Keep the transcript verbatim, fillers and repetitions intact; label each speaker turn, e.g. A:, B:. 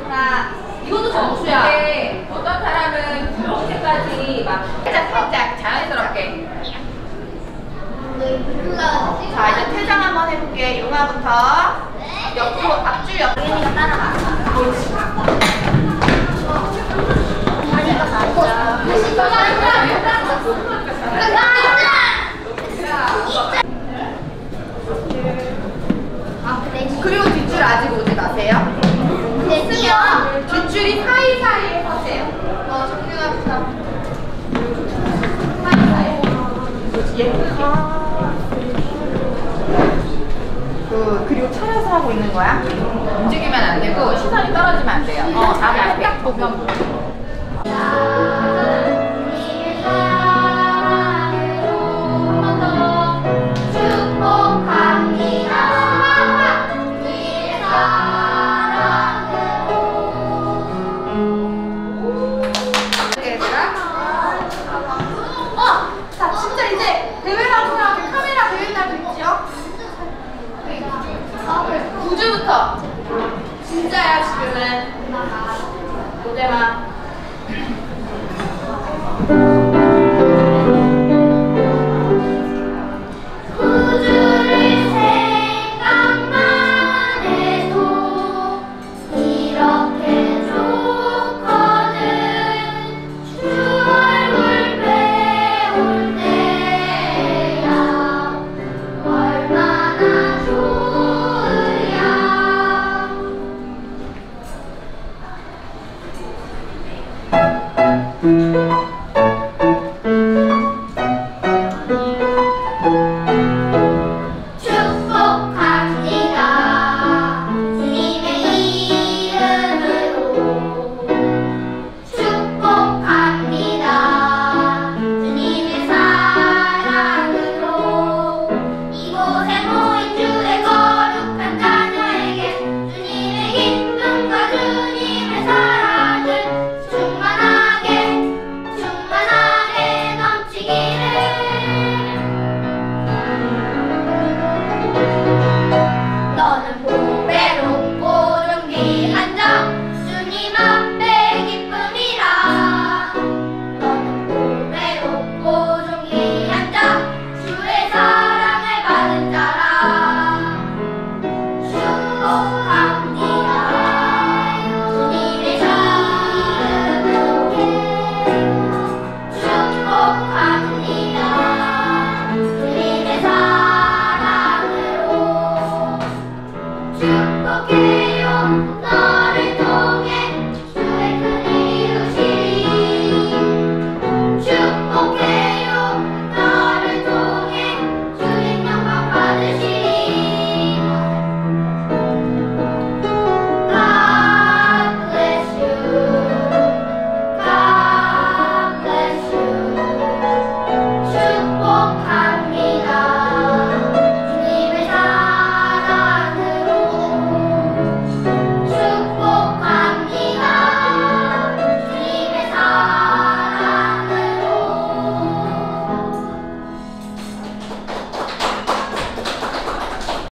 A: 자, 이것도 점수야. 근데 어떤 사람은 이렇게까지 막 살짝 살짝 자연스럽게. 자, 이제 퇴장 한번 해볼게. 용화부터. 옆으로 앞줄 옆.
B: 예은이가 따라가.
A: 그리고 뒷줄 아직 오지 마세요.
B: 됐어요.
A: 뒷줄이 사이사이에 서세요. 어, 정리합시다. 사이사이에. 예쁘게. 그, 그리고 차려서 하고 있는 거야. 움직이면 안 되고 시선이 떨어지면 안 돼요. 어, 앞에 딱 보면 보여. 구주부터 진짜야 지금은 모델만
B: 구주를 생각만 해도 이렇게 좋거든. 주 얼굴 배울 때야 얼마나 좋으랴.
A: 음.